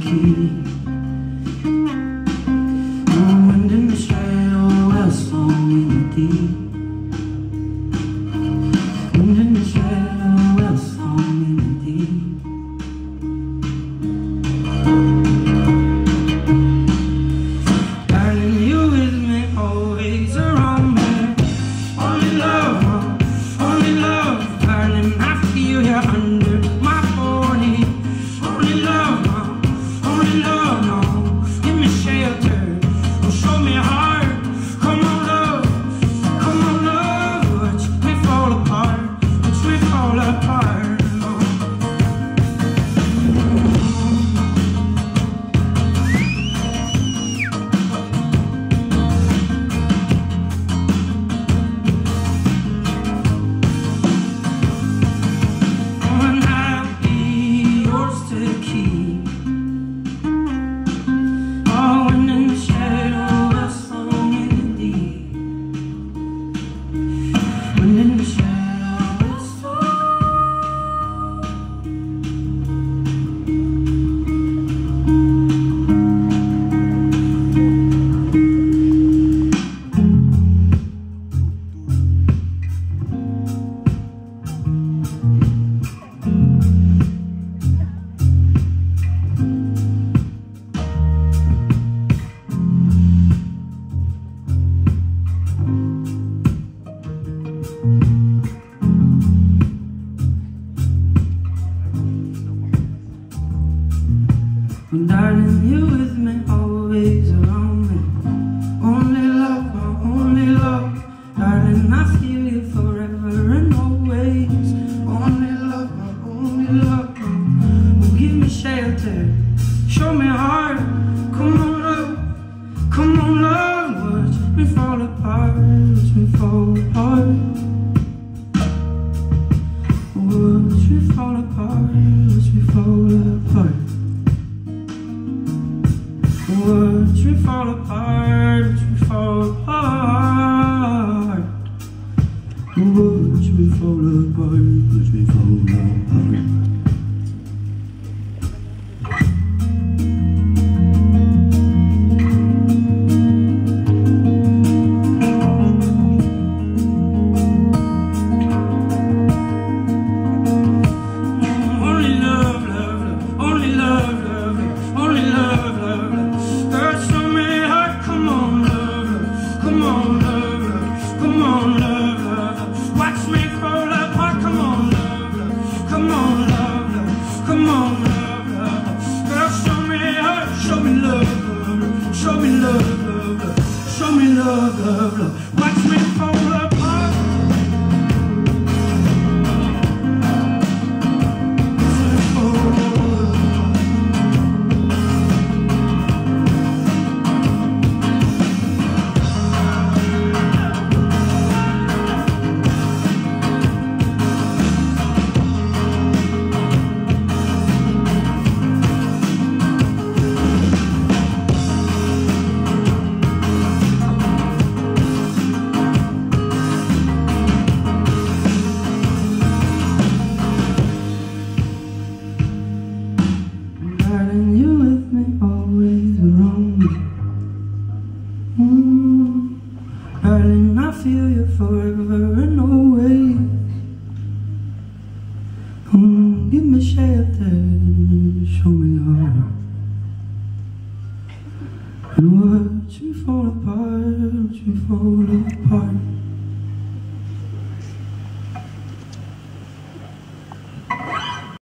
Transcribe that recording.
key. No wind in the shadow, a song in the deep. Wind in the shadow, a song in the deep. Darling, you with me, always around me. Only love, darling, I feel you under my body. Only love, no. Give me shelter, oh, show me heart. Come on, love, watch me fall apart, watch me fall apart. Darling, you with me, always around me. Only love, darling, I feel you forever and always. Only love, oh, give me shelter, show me heart. Come on, love, watch me fall apart, watch me fall apart. Watch me fall apart, watch me fall apart. Watch me fall apart, watch me fall apart. Watch me fall apart, watch me fall apart. Show me love, watch me fall apart. Darling, you with me, always around me. Darling, I feel you forever and always. Give me shelter.